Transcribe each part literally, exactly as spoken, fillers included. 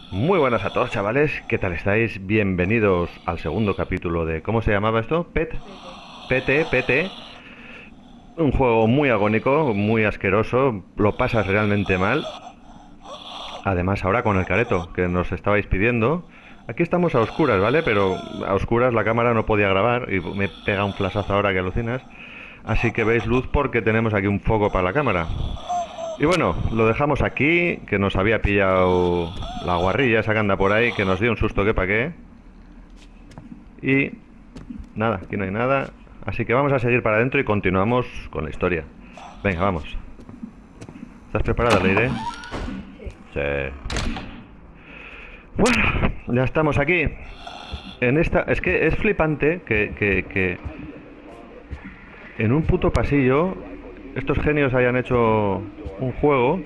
Muy buenas a todos, chavales. ¿Qué tal estáis? Bienvenidos al segundo capítulo de... ¿Cómo se llamaba esto? Pet. P T, P T. Un juego muy agónico, muy asqueroso. Lo pasas realmente mal. Además, ahora con el careto que nos estabais pidiendo. Aquí estamos a oscuras, ¿vale? Pero a oscuras la cámara no podía grabar y me pega un flashazo ahora que alucinas. Así que veis luz porque tenemos aquí un foco para la cámara. Y bueno, lo dejamos aquí, que nos había pillado la guarrilla esa que anda por ahí, que nos dio un susto que pa' qué. Y nada, aquí no hay nada. Así que vamos a seguir para adentro y continuamos con la historia. Venga, vamos. ¿Estás preparada, Leire? Sí. Bueno, ya estamos aquí. En esta... Es que es flipante que, que, que en un puto pasillo estos genios hayan hecho un juego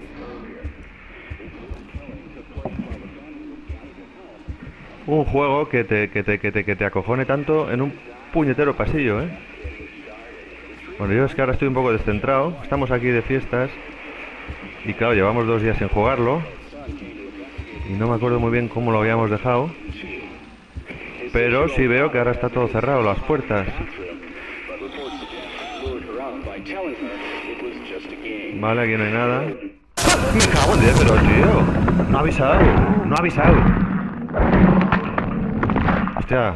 un juego que te, que te, que te, que te acojone tanto en un puñetero pasillo, ¿eh? Bueno, yo es que ahora estoy un poco descentrado. Estamos aquí de fiestas y claro, llevamos dos días sin jugarlo y no me acuerdo muy bien cómo lo habíamos dejado, pero sí veo que ahora está todo cerrado, las puertas. Vale, aquí no hay nada. ¡Ah! Me cago en diez, pero tío, no ha avisado, no ha avisado. Hostia.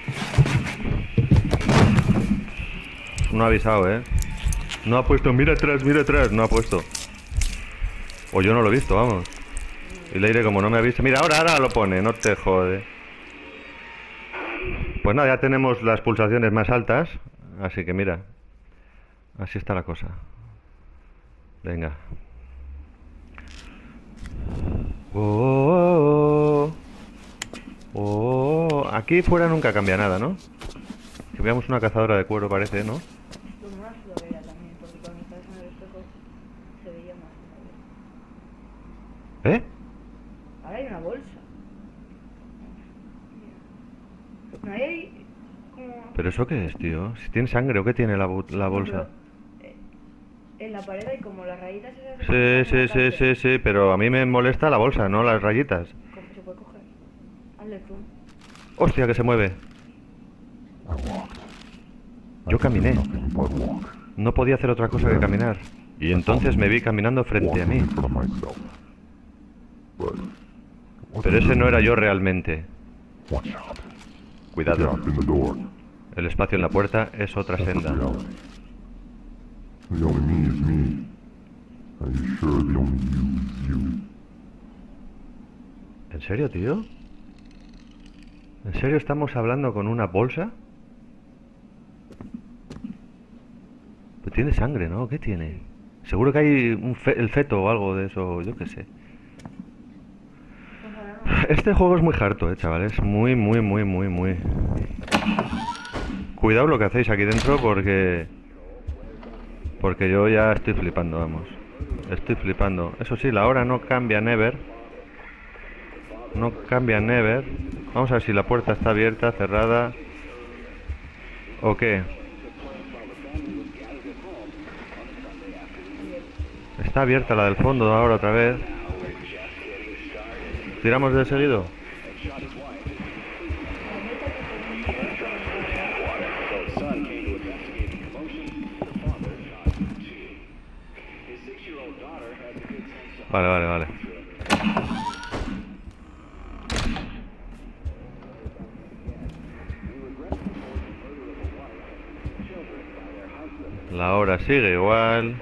No ha avisado, eh. No ha puesto, mira atrás, mira atrás, no ha puesto. O yo no lo he visto, vamos. Y Leire como no me ha visto. Mira, ahora, ahora lo pone, no te jode. Pues nada, ya tenemos las pulsaciones más altas. Así que mira. Así está la cosa. Venga. Oh, oh, oh, oh. Aquí fuera nunca cambia nada, ¿no? Que veamos una cazadora de cuero parece, ¿no? Lo más lo veía también, porque cuando estabas en el espejo se veía más. ¿Eh? Ahora hay una bolsa. No hay ahí como... ¿Pero eso qué es, tío? Si tiene sangre o qué tiene la, bu- la bolsa. Eh, En la pared hay como las rayitas esas Sí, de sí, sí, sí, sí, pero a mí me molesta la bolsa, no las rayitas. ¿Cómo se puede coger? Hazle zoom. ¡Hostia, que se mueve! Yo caminé. No podía hacer otra cosa que caminar. Y entonces me vi caminando frente a mí. Pero ese no era yo realmente. Cuidado. El espacio en la puerta es otra senda. The only me is me. Are you sure the only you is you? ¿En serio, tío? ¿En serio estamos hablando con una bolsa? Pues tiene sangre, ¿no? ¿Qué tiene? Seguro que hay un fe- el feto o algo de eso, yo qué sé. Pues ahora no. Este juego es muy harto, eh, chavales. Muy, muy, muy, muy, muy. Cuidado lo que hacéis aquí dentro porque... Porque yo ya estoy flipando, vamos. Estoy flipando. Eso sí, la hora no cambia never. No cambia never. Vamos a ver si la puerta está abierta, cerrada. ¿O qué? Está abierta la del fondo ahora otra vez. ¿Tiramos de seguido? Vale, vale, vale. La hora sigue igual.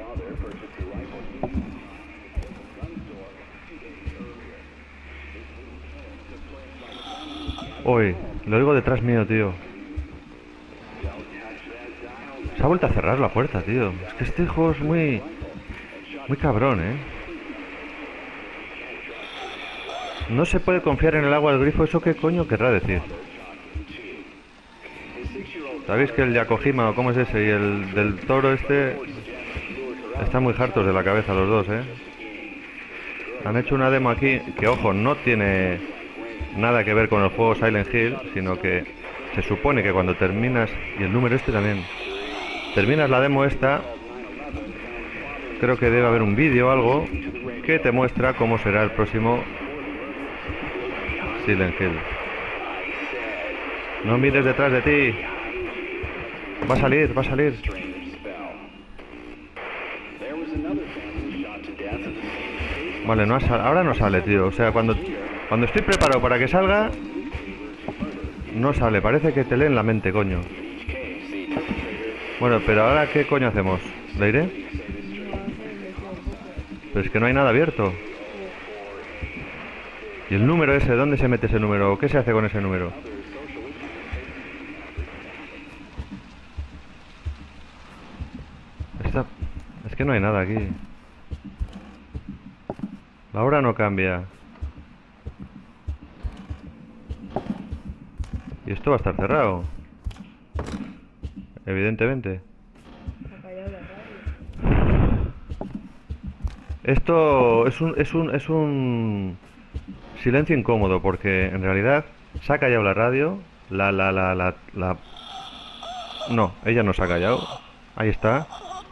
Uy, lo oigo detrás mío, tío. Se ha vuelto a cerrar la puerta, tío. Es que este juego es muy... Muy cabrón, ¿eh? No se puede confiar en el agua del grifo. ¿Eso qué coño querrá decir? ¿Sabéis que el Yakojima o cómo es ese y el del toro este están muy hartos de la cabeza los dos, eh? Han hecho una demo aquí que, ojo, no tiene nada que ver con el juego Silent Hill, sino que se supone que cuando terminas, y el número este también, terminas la demo esta, creo que debe haber un vídeo o algo que te muestra cómo será el próximo Silent Hill. No mires detrás de ti. Va a salir, va a salir. Vale, no ha sal- ahora no sale, tío. O sea, cuando, cuando estoy preparado para que salga, no sale. Parece que te leen la mente, coño. Bueno, pero ahora, ¿qué coño hacemos? ¿Le iré? Pero es que no hay nada abierto. ¿Y el número ese? ¿Dónde se mete ese número? ¿Qué se hace con ese número? Está... Es que no hay nada aquí. La hora no cambia. Y esto va a estar cerrado. Evidentemente. Se ha callado la radio. Esto es un, es un, es un silencio incómodo porque en realidad se ha callado la radio. La, la, la, la, la... No, ella no se ha callado. Ahí está.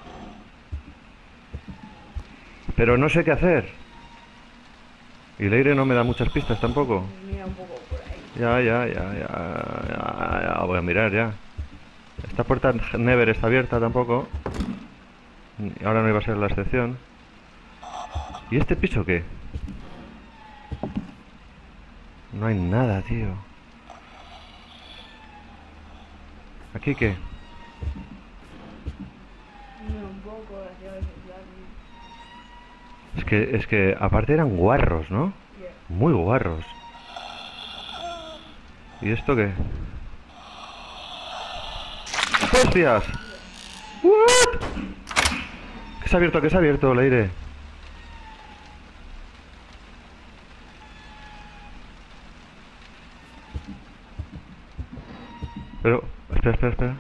Pero no sé qué hacer. Y el aire no me da muchas pistas tampoco. Mira un poco por ahí. Ya, ya, ya, ya, ya, ya, voy a mirar ya. Esta puerta never está abierta tampoco. Y ahora no iba a ser la excepción. ¿Y este piso qué? No hay nada, tío. ¿Aquí qué? Mira un poco las llaves de plasma. Es que, es que aparte eran guarros, ¿no? Yeah. Muy guarros. ¿Y esto qué? ¡Hostias! ¿What? ¿Qué se ha abierto? ¿Qué se ha abierto, Leire? Pero... Espera, espera, espera.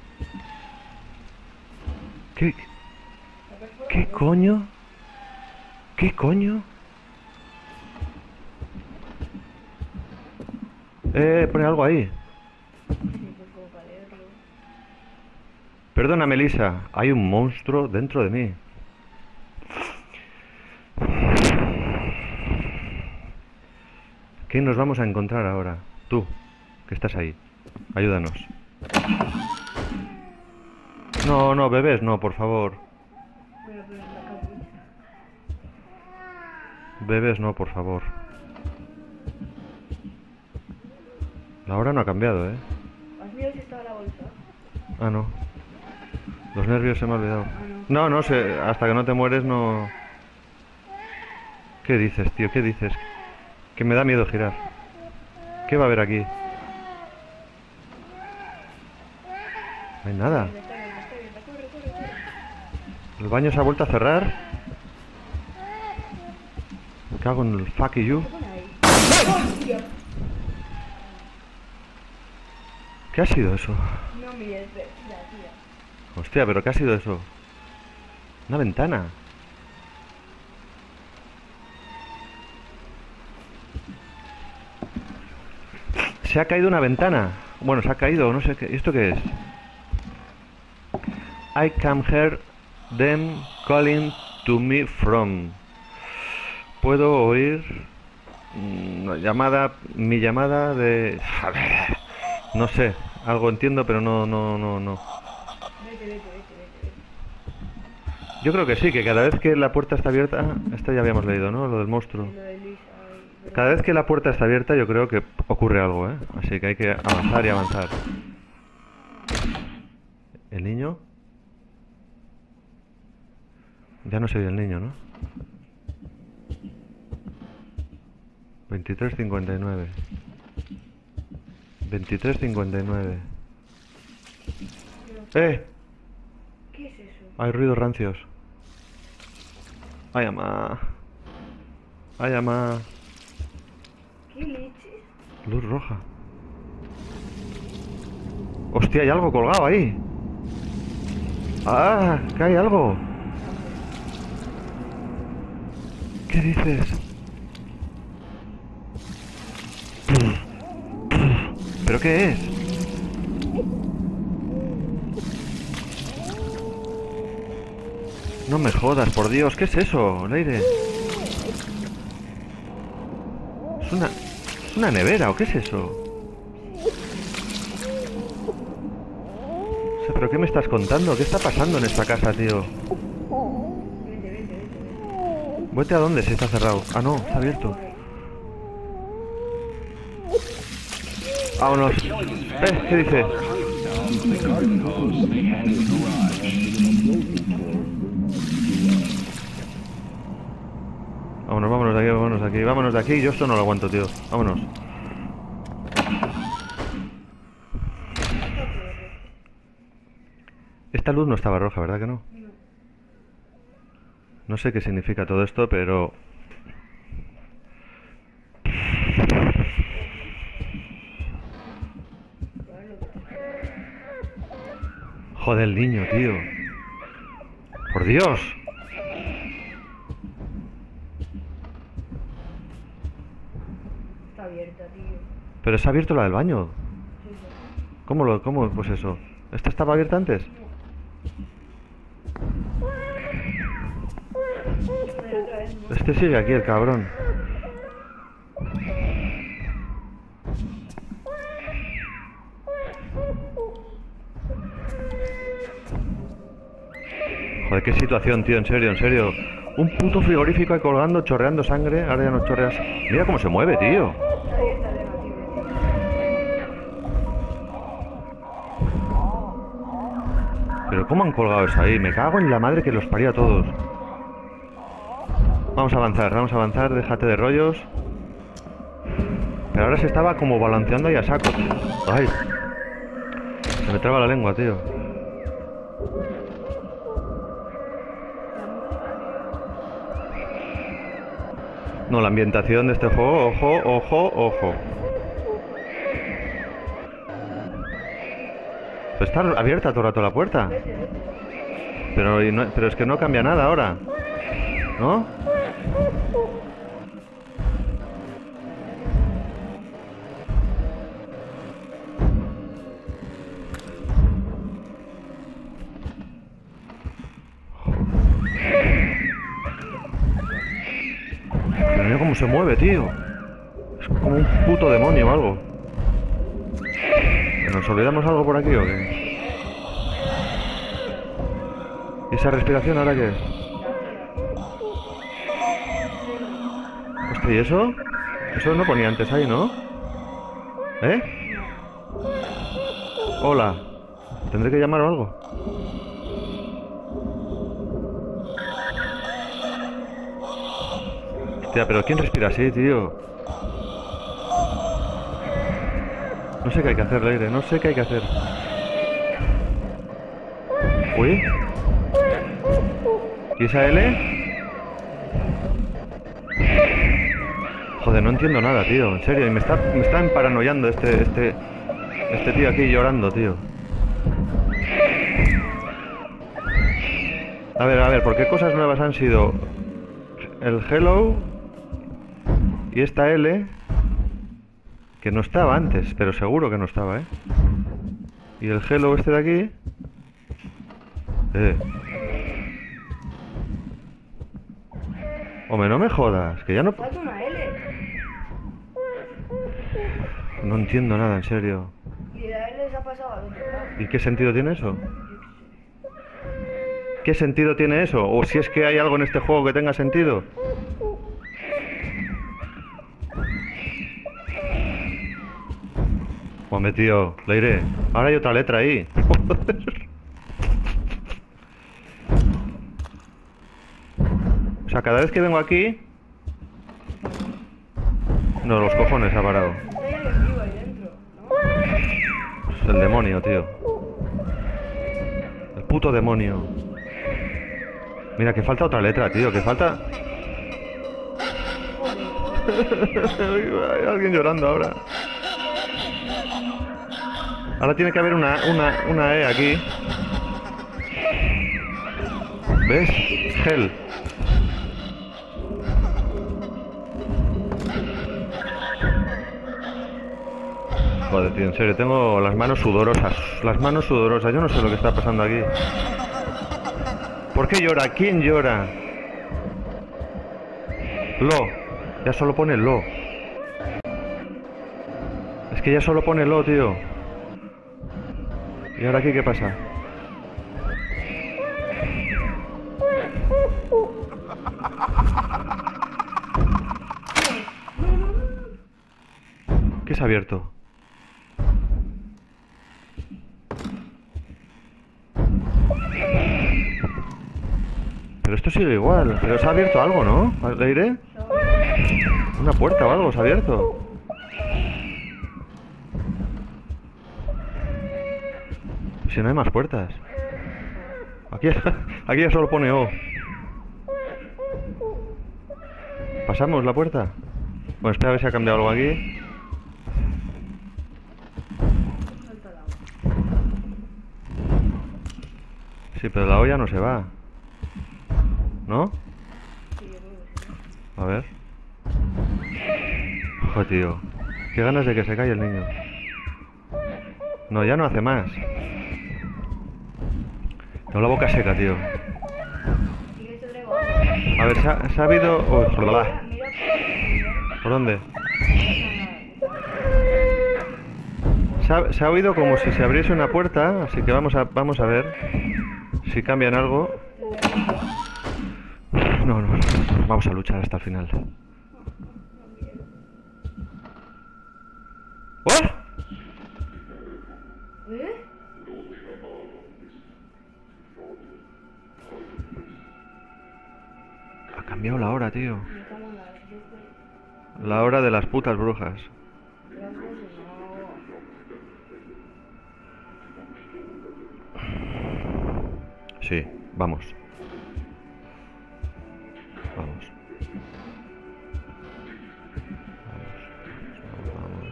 ¿Qué? ¿Qué coño? ¿Qué coño? Eh, pone algo ahí. Sí, pues como para leerlo. Perdona, Melissa, hay un monstruo dentro de mí. ¿Qué nos vamos a encontrar ahora? Tú, que estás ahí. Ayúdanos. No, no, bebés, no, por favor. Voy a poner la capucha. Bebés, no, por favor. La hora no ha cambiado, ¿eh? ¿Has mirado si estaba la bolsa? Ah, no. Los nervios se me han olvidado. Ah, no. No, no sé, hasta que no te mueres no... ¿Qué dices, tío? ¿Qué dices? Que me da miedo girar. ¿Qué va a haber aquí? No hay nada. Está abierta, está abierta. Corre, corre, corre. El baño se ha vuelto a cerrar. Me cago en el fuck you. ¿Qué pone ahí? ¡Hostia! ¿Qué ha sido eso? No mires, ve, la tía. Hostia, pero ¿qué ha sido eso? Una ventana. Se ha caído una ventana. Bueno, se ha caído, no sé qué. ¿Esto qué es? I can hear them calling to me from. Puedo oír mm, una llamada, mi llamada de... No sé, algo entiendo, pero no, no, no, no. Vete, vete, vete, vete, vete. Yo creo que sí, que cada vez que la puerta está abierta... Esto ya habíamos leído, ¿no? Lo del monstruo. Lo de Lisa. Ay, pero- Cada vez que la puerta está abierta yo creo que ocurre algo, ¿eh? Así que hay que avanzar y avanzar. ¿El niño? Ya no se oye el niño, ¿no? veintitrés cincuenta y nueve. veintitrés cincuenta y nueve. ¡Eh! ¿Qué es eso? Hay ruidos rancios. ¡Ay, ama! ¡Ay, ama! ¿Qué leches? Luz roja. ¡Hostia, hay algo colgado ahí! ¡Ah! ¡Que hay algo! ¿Qué dices? ¿Pero qué es? No me jodas, por Dios, ¿qué es eso, Leire? Es una... ¿Una nevera o qué es eso? O sea, ¿pero qué me estás contando? ¿Qué está pasando en esta casa, tío? Vente, vente, vente, vente. ¿Vete a dónde si está cerrado? Ah, no, está abierto. Vámonos. ¿Eh? ¿Qué dice? Vámonos, vámonos de aquí, vámonos de aquí, vámonos de aquí. Yo esto no lo aguanto, tío. Vámonos. Esta luz no estaba roja, ¿verdad que no? No sé qué significa todo esto, pero... Joder, el niño, tío. Por Dios. Está abierta, tío. Pero se ha abierto la del baño. Sí, sí. ¿Cómo lo, cómo? Pues eso. ¿Esta estaba abierta antes? Joder, otra vez, ¿no? Este sigue aquí, el cabrón. Joder, qué situación, tío, en serio, en serio. Un puto frigorífico ahí colgando, chorreando sangre. Ahora ya no chorreas. Mira cómo se mueve, tío. Está abierta, Lema, tío. Pero ¿cómo han colgado eso ahí? Me cago en la madre que los parió a todos. Vamos a avanzar, vamos a avanzar, déjate de rollos. Pero ahora se estaba como balanceando ahí a saco. Ay. Se me traba la lengua, tío. No, la ambientación de este juego, ojo, ojo, ojo. Pero está abierta todo el rato la puerta. Pero, y no- pero es que no cambia nada ahora. ¿No? Pero mira cómo se mueve, tío. Es como un puto demonio o algo. ¿Nos olvidamos algo por aquí o qué? ¿Y esa respiración ahora qué es? Hostia, ¿y eso? Eso no ponía antes ahí, ¿no? ¿Eh? Hola. ¿Tendré que llamar o algo? Hostia, pero ¿quién respira así, tío? No sé qué hay que hacer, Leire, no sé qué hay que hacer. Uy. ¿Y esa L? Joder, no entiendo nada, tío, en serio, y me está, me está emparanoiando este, este, este tío aquí llorando, tío. A ver, a ver, ¿por qué cosas nuevas han sido el hello y esta L? Que no estaba antes, pero seguro que no estaba, ¿eh? Y el hello este de aquí... Eh. Hombre, no me jodas, que ya no... Falta una L. No entiendo nada, en serio. Y la L se ha pasado al otro lado. ¿Y qué sentido tiene eso? ¿Qué sentido tiene eso? O si es que hay algo en este juego que tenga sentido. Hombre, tío, Leire, ahora hay otra letra ahí. O sea, cada vez que vengo aquí... No, los cojones ha parado. Hay alguien vivo ahí dentro, ¿no? Es el demonio, tío. El puto demonio. Mira, que falta otra letra, tío, que falta... Hay alguien llorando ahora. Ahora tiene que haber una, una, una E aquí. ¿Ves? Gel. Joder, tío, en serio, tengo las manos sudorosas. Las manos sudorosas, yo no sé lo que está pasando aquí. ¿Por qué llora? ¿Quién llora? Lo. Ya solo pone lo. que ya solo pone lo, tío. ¿Y ahora aquí qué pasa? ¿Qué se ha abierto? Pero esto sigue igual. Pero se ha abierto algo, ¿no? ¿Leire? Una puerta o algo se ha abierto. Si no hay más puertas. Aquí, aquí ya solo pone O. ¿Pasamos la puerta? Bueno, espera a ver si ha cambiado algo aquí. Sí, pero la olla no se va. ¿No? A ver. Ojo, tío. Qué ganas de que se calle el niño. No, ya no hace más. Tengo la boca seca, tío. A ver, ¿se ha, se ha habido...? Oh, joder. ¿Por dónde? Se ha, se ha oído como si se abriese una puerta, así que vamos a, vamos a ver si cambian algo. No, no, no, vamos a luchar hasta el final. ¿Oh? ¿Eh? Ha cambiado la hora, tío. Me cago en la leche. La hora de las putas brujas. Sí, vamos. Vamos. Vamos, vamos.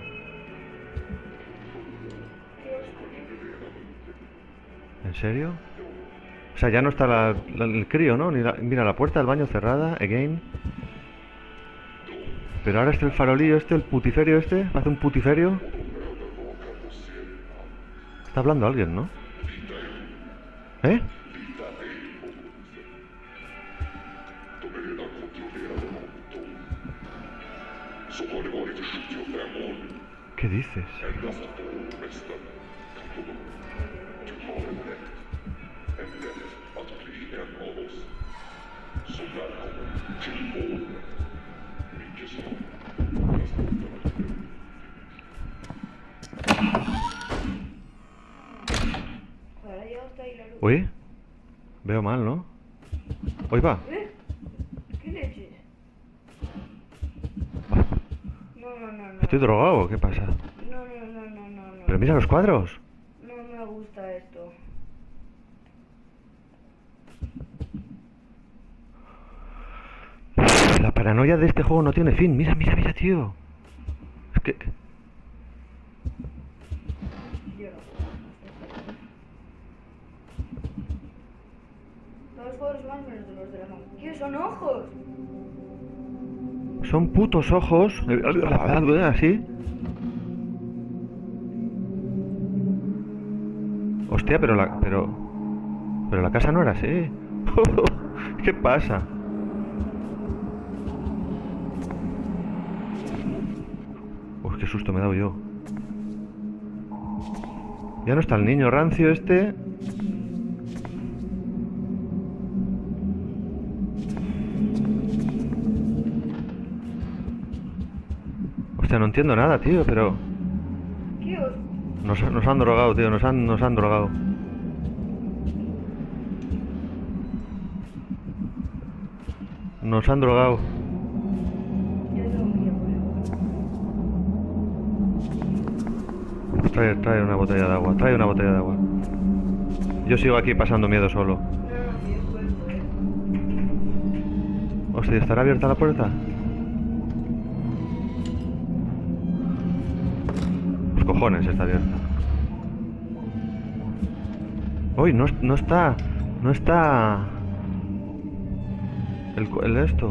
¿En serio? O sea, ya no está la, la- el crío, ¿no? Ni la- mira, la puerta del baño cerrada, again. Pero ahora este el farolillo este, el putiferio este, hace un putiferio. Está hablando alguien, ¿no? ¿Eh? ¿Qué dices? Ahora ya está ahí la luz. Uy, veo mal, ¿no? Hoy va. ¿Eh? ¿Qué leches? No, no, no, no. ¿Estoy drogado o qué pasa? No, no, no, no, no, no. Pero mira los cuadros. No me gusta esto. La paranoia de este juego no tiene fin. Mira, mira, mira, tío. Es que... Yo no. Todos los juegos más menos de los de la mano. ¿Qué son ojos? Son putos ojos. Así. Hostia, pero la... Pero... Pero la casa no era así. ¿Qué pasa? Uf, qué susto me he dado yo. Ya no está el niño rancio este. Hostia, no entiendo nada, tío, pero... ¿Qué os? Nos, nos han drogado, tío, nos han, nos han drogado. Nos han drogado. Yo tengo miedo, pero... Trae, trae una botella de agua, trae una botella de agua. Yo sigo aquí pasando miedo solo. No, no, sí, es cuerpo, eh. Hostia, ¿estará abierta la puerta? Los cojones está abierta. Uy, no, no está... No está... El, cu- el esto.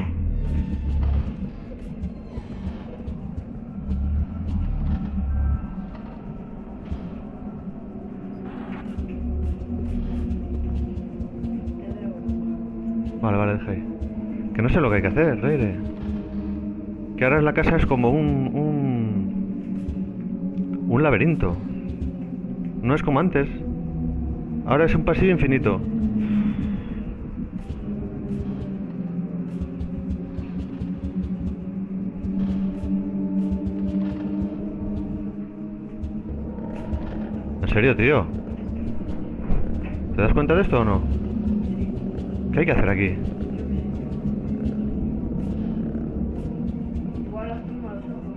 Vale, vale, deja ahí. Que no sé lo que hay que hacer, Leire. Que ahora en la casa es como un... un... Un laberinto. No es como antes. Ahora es un pasillo infinito. ¿En serio, tío? ¿Te das cuenta de esto o no? ¿Qué hay que hacer aquí? Igual las tumba los ojos.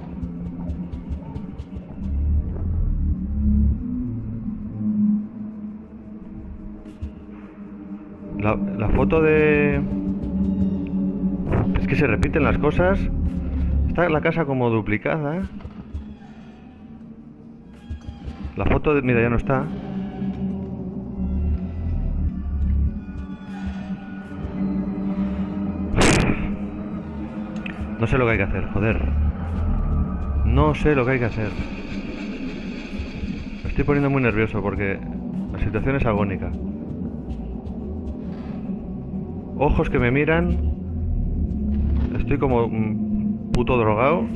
La, la foto de... Es que se repiten las cosas. Está la casa como duplicada. La foto de... Mira, ya no está. No sé lo que hay que hacer, joder. No sé lo que hay que hacer. Me estoy poniendo muy nervioso porque la situación es agónica. Ojos que me miran. Estoy como un puto drogado.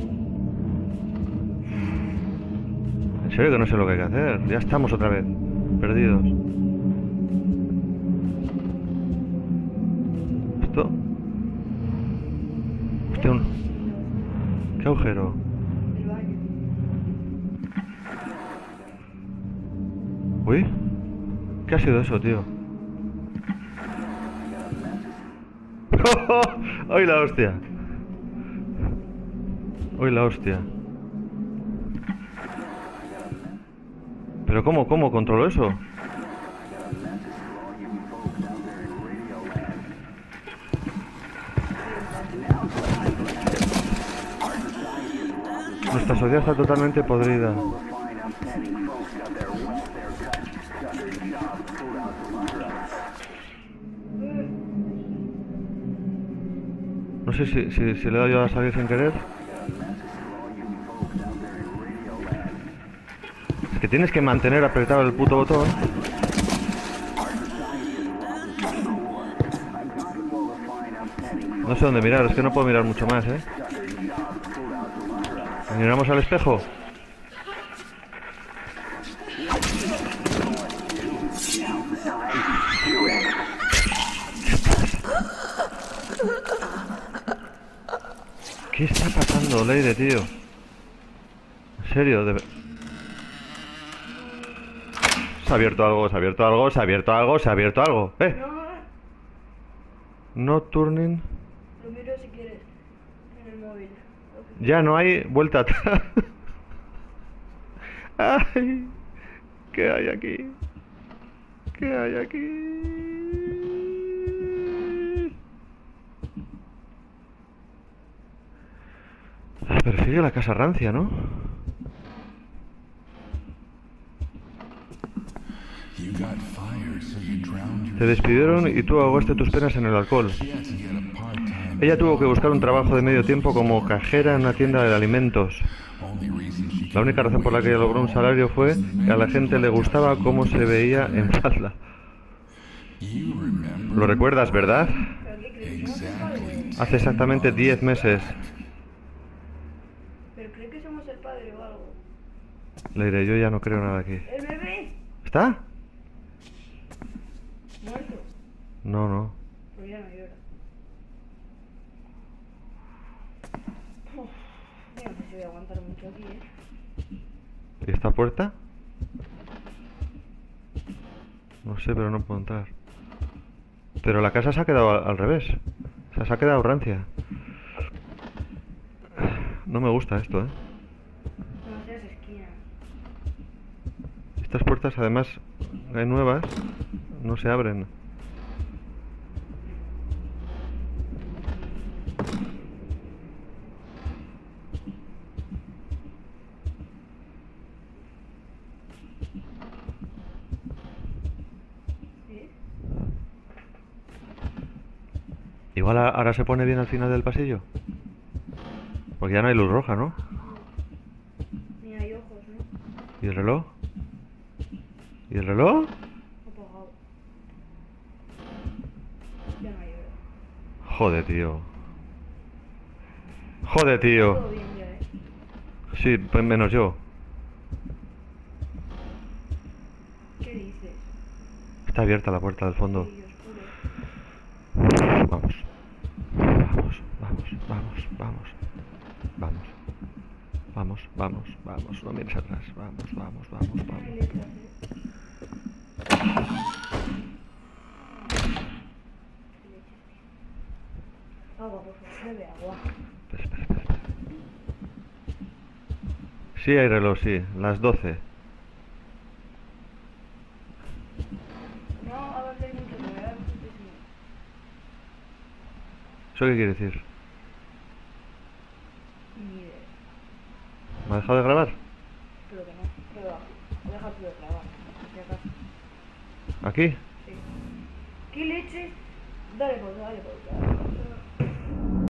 En serio que no sé lo que hay que hacer. Ya estamos otra vez perdidos. ¿Esto? Hostia, un... ¿Qué agujero? El baño. Uy. ¿Qué ha sido eso, tío? ¡Ay, la hostia! ¡Ay, la hostia! ¿Pero cómo, cómo controlo eso? Nuestra sociedad está totalmente podrida. No sé si, si, si le he dado yo a salir sin querer. Es que tienes que mantener apretado el puto botón. No sé dónde mirar, es que no puedo mirar mucho más, ¿eh? Miramos al espejo. ¿Qué está pasando, Leire, tío? En serio, de... Se ha abierto algo, se ha abierto algo, se ha abierto algo, se ha abierto algo. ¡Eh! No, No turning. lo miro si quieres. En el móvil. Ya no hay vuelta atrás. ¡Ay! ¿Qué hay aquí? ¿Qué hay aquí? Pero sigue la casa rancia, ¿no? Te despidieron y tú ahogaste tus penas en el alcohol. Ella tuvo que buscar un trabajo de medio tiempo como cajera en una tienda de alimentos. La única razón por la que ella logró un salario fue que a la gente le gustaba cómo se veía en falda. ¿Lo recuerdas, verdad? ¿Pero qué crees? ¿Que somos el padre? Hace exactamente diez meses. ¿Pero crees que somos el padre o algo? Le diré, yo ya no creo nada aquí. ¿El bebé? ¿Está? ¿Muerto? No, no. Pues ya no llora. Uf, yo no sé si voy a aguantar mucho aquí, ¿eh? ¿Y esta puerta? No sé, pero no puedo entrar. Pero la casa se ha quedado al, al revés. O sea, se ha quedado rancia. No me gusta esto, ¿eh? Demasiadas esquinas. Estas puertas, además, hay nuevas, no se abren. ¿Sí? Igual a- ahora se pone bien al final del pasillo. Porque ya no hay luz roja, ¿no? Ni hay ojos, ¿no? ¿Y el reloj? ¿Y el reloj? Apagado. Ya no hay hora. Joder, tío. Joder, tío. Todo bien ya, ¿eh? Sí, pues menos yo. Está abierta la puerta del fondo. Y oscuro. Vamos. Vamos, vamos, vamos, vamos. Vamos. Vamos, vamos, vamos. No mires atrás. Vamos, vamos, vamos, Hay vamos. letras, ¿eh? Agua, por favor, bebe agua. Espera, espera, espera, espera. Sí, hay reloj, sí. Las doce. No avances mucho, que me da muchísimo. ¿Eso qué quiere decir? Ni idea. ¿Me ha dejado de grabar? Creo que no. Pero deja tú de clavar. Si acaso. ¿Aquí? Sí. ¿Qué leche? Dale por dale por dale.